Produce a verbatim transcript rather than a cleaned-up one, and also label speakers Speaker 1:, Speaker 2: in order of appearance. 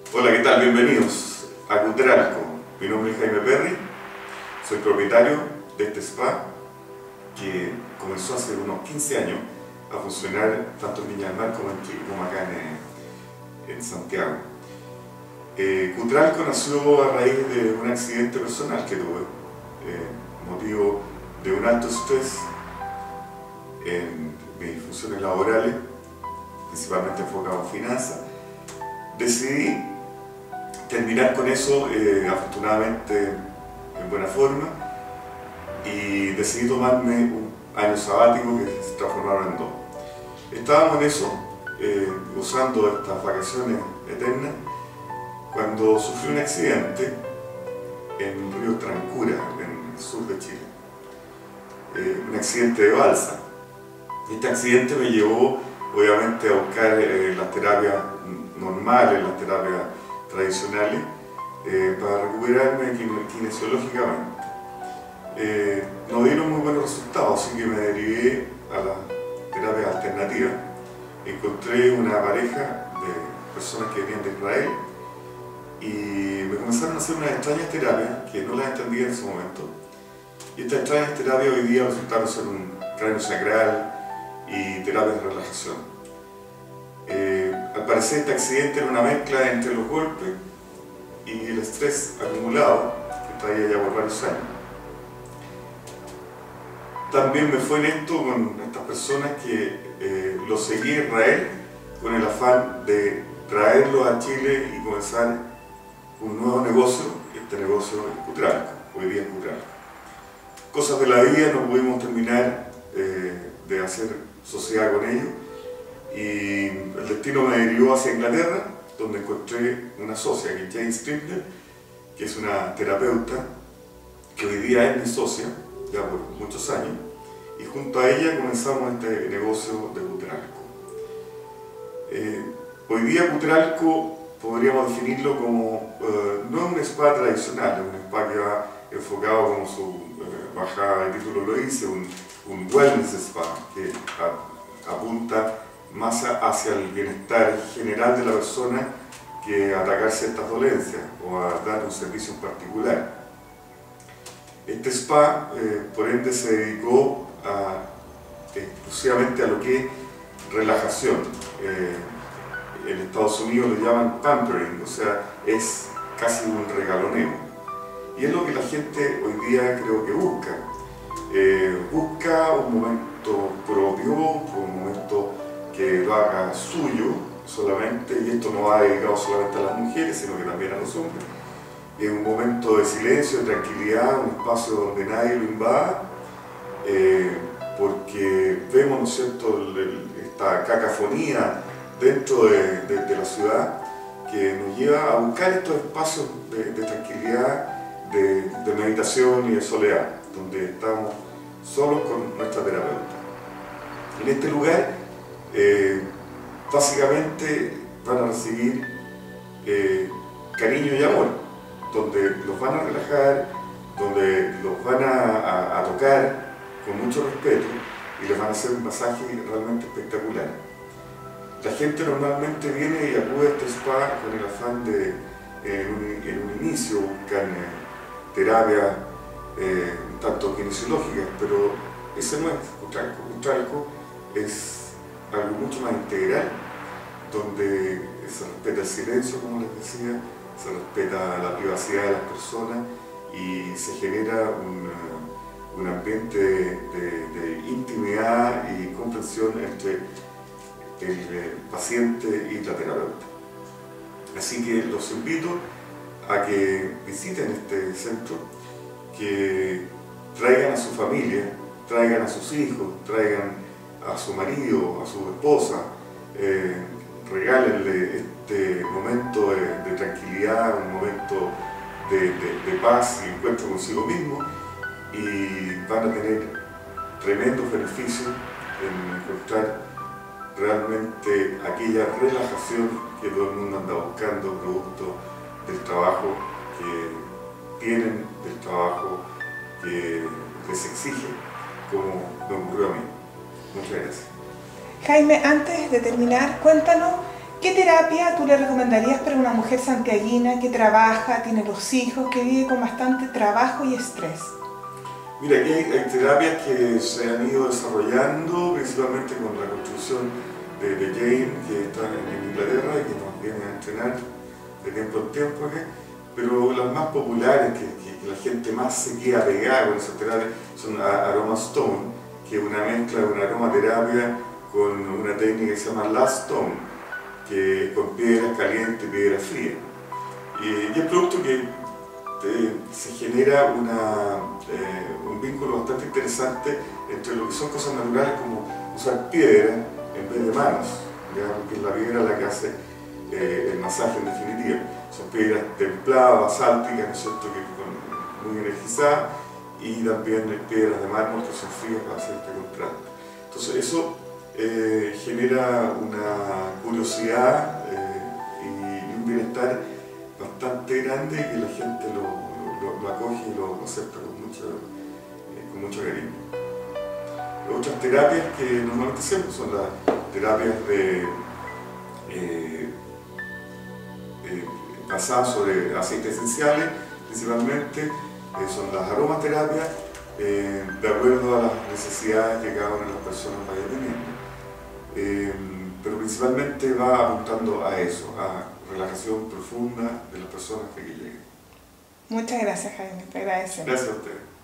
Speaker 1: Hola, ¿qué tal? Bienvenidos a Cutralco. Mi nombre es Jaime Perry, soy propietario de este spa que comenzó hace unos quince años a funcionar tanto en Viña del Mar como, en, como acá en, en Santiago. Eh, Cutralco nació a raíz de un accidente personal que tuve, eh, motivo de un alto estrés en mis funciones laborales, principalmente enfocado en finanzas. Decidí terminar con eso, eh, afortunadamente en buena forma, y decidí tomarme un año sabático que se transformaron en dos. Estábamos en eso, eh, usando estas vacaciones eternas, cuando sufrí un accidente en Río Trancura, en el sur de Chile. Eh, un accidente de balsa. Este accidente me llevó, obviamente, a buscar eh, las terapias normales, las terapias tradicionales, eh, para recuperarme kinesiológicamente. Eh, no dieron muy buenos resultados, así que me derivé a las terapias alternativas. Encontré una pareja de personas que venían de Israel y me comenzaron a hacer unas extrañas terapias que no las entendía en ese momento. Y estas extrañas terapias hoy día resultaron ser un cráneo sacral y terapias de relajación. Eh, al parecer este accidente era una mezcla entre los golpes y el estrés acumulado que traía ya por varios años. También me fue en esto con estas personas que eh, lo seguí en Israel con el afán de traerlo a Chile y comenzar un nuevo negocio. Este negocio es Cutralco, hoy día es Cutralco. Cosas de la vida, no pudimos terminar eh, de hacer sociedad con ellos y el destino me derivó hacia Inglaterra, donde encontré una socia, que es Jane Strickler, que es una terapeuta que hoy día es mi socia ya por muchos años, y junto a ella comenzamos este negocio de Cutralco. Eh, hoy día Cutralco podríamos definirlo como, eh, no es un spa tradicional, es un spa que va enfocado, como su eh, baja de título lo dice, un, un wellness spa que a, apunta más hacia el bienestar general de la persona que a atacar ciertas dolencias o a dar un servicio en particular. Este spa, eh, por ende, se dedicó a, exclusivamente a lo que es relajación. Eh, en Estados Unidos lo llaman pampering, o sea, es casi un regaloneo. Y es lo que la gente hoy día creo que busca. Eh, busca un momento propio, un momento que lo haga suyo solamente, y esto no va dedicado solamente a las mujeres, sino que también a los hombres. Es un momento de silencio, de tranquilidad, un espacio donde nadie lo invada, eh, porque vemos, ¿no es cierto?, el, el, esta cacofonía dentro de, de, de la ciudad que nos lleva a buscar estos espacios de, de tranquilidad, de, de meditación y de soledad, donde estamos solos con nuestra terapeuta. En este lugar, eh, básicamente van a recibir eh, cariño y amor, donde los van a relajar, donde los van a, a, a tocar con mucho respeto y les van a hacer un masaje realmente espectacular. La gente normalmente viene y acude a este spa con el afán de, en un, en un inicio, buscan eh, terapias eh, tanto kinesiológicas, pero ese no es Cutralco. Cutralco es algo mucho más integral, donde se respeta el silencio, como les decía, se respeta la privacidad de las personas y se genera un, un ambiente de, de, de intimidad y comprensión entre el paciente y la terapeuta. Así que los invito a que visiten este centro, que traigan a su familia, traigan a sus hijos, traigan a su marido, a su esposa, eh, regálenle este momento de, de tranquilidad, un momento de, de, de paz y encuentro consigo mismo, y van a tener tremendos beneficios en encontrar realmente aquella relajación que todo el mundo anda buscando, producto del trabajo que tienen, del trabajo que les exige, como me ocurrió a mí. Muchas gracias.
Speaker 2: Jaime, antes de terminar, cuéntanos ¿Qué terapia tú le recomendarías para una mujer santiaguina que trabaja, tiene dos hijos, que vive con bastante trabajo y estrés?
Speaker 1: Mira, aquí hay, hay terapias que se han ido desarrollando, principalmente con la construcción de, de Jane, que está en Inglaterra y que nos viene a entrenar de tiempo en tiempo, ¿okay? Pero las más populares, que, que, que la gente más se queda pegada con esas terapias, son Aroma Stone, que es una mezcla de una aromaterapia con una técnica que se llama Last Stone, que es con piedras calientes y piedras frías. Y, y es producto que eh, se genera una, eh, un vínculo bastante interesante entre lo que son cosas naturales como usar piedra en vez de manos, ¿ya? Porque es la piedra la que hace eh, el masaje en definitiva. Son piedras templadas, basálticas, ¿no es cierto?, que con, muy energizadas, y también piedras de mármol que son frías para hacer este contraste. Entonces eso eh, genera una curiosidad eh, y, y un bienestar bastante grande, que la gente lo, lo, lo acoge y lo, lo acepta con mucho, eh, con mucho cariño. Otras terapias que normalmente hacemos son las terapias de, eh, eh, basadas sobre aceites esenciales, principalmente eh, son las aromaterapias, eh, de acuerdo a las necesidades que cada una de las personas vaya teniendo. Eh, pero principalmente va apuntando a eso, a relajación profunda de las personas que aquí lleguen.
Speaker 2: Muchas gracias, Jaime, te agradecemos.
Speaker 1: Gracias a ustedes.